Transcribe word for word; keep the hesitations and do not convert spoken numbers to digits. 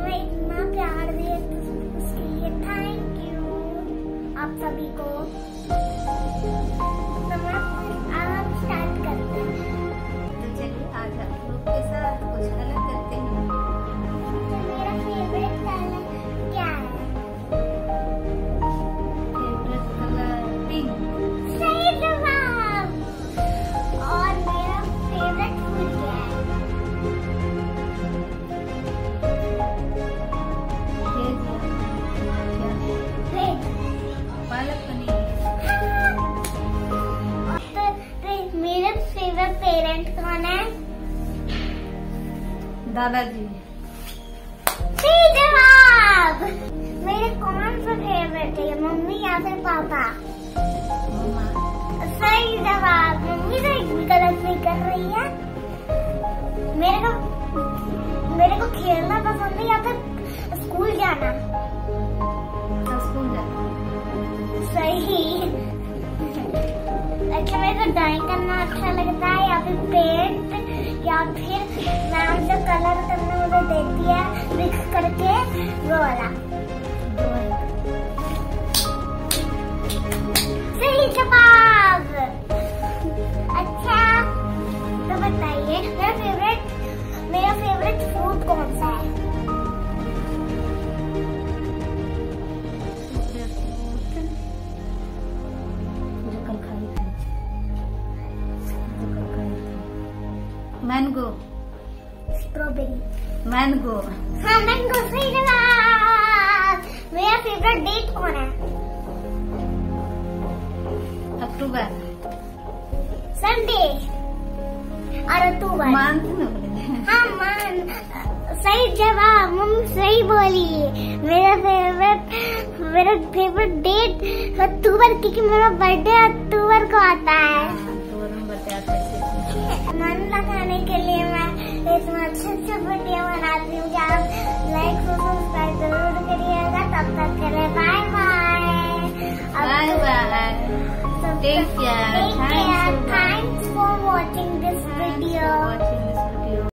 तुम्हें इतना प्यार दिया उसके लिए थैंक यू आप सभी को। तो हम स्टार्ट करते हैं। तो चलिए आज आप लोग के साथ कुछ कलर करते हैं। तो मेरा फेवरेट कलर क्या है? Favourite colour pink. सही जवाब। और मेरा फेवरेट फूल क्या है? रेड। पालक पनीर। और तो मेरा फेवरेट पेरेंट कौन है? दादाजी। सही जवाब। मेरे कौन सा फेवरेट है, मम्मी या फिर पापा? मम्मा। सही जवाब। मम्मी तो एक भी गलत नहीं कर रही है। मेरे को मेरे को खेलना पसंद है या फिर स्कूल जाना? स्कूल जाना। सही। अच्छा मेरे को ड्राइंग करना अच्छा लगता है या फिर पेंट या फिर मैम जो कलर करने मुझे देती है मिक्स करके वो वाला। सही जवाब। अच्छा तो बताइए मेरा फेवरेट मेरा फेवरेट फ्रूट कौन सा है? जो कल खाई थी जो कल खाई थी मैंगो। स्ट्रॉबेरी। मैंगो। हाँ मैंगो। सही जवाब। मेरा फेवरेट डेट कौन है? अक्टूबर। संडे और अक्टूबर। मान थी ना बोले। हाँ मान। सही जवाब। मम्मी सही बोली। मेरा फेवरेट मेरा फेवरेट डेट अक्टूबर क्योंकि मेरा बर्थडे अक्टूबर को आता है। अक्टूबर में बर्थडे आता है। मन लगाने के लिए मैं इतना अच्छे अच्छे वीडियो बनाती हूँ। आप लाइक सब्सक्राइब जरूर करिएगा। तब तक के लिए bye bye. Bye bye. Take care. Thanks for watching this video.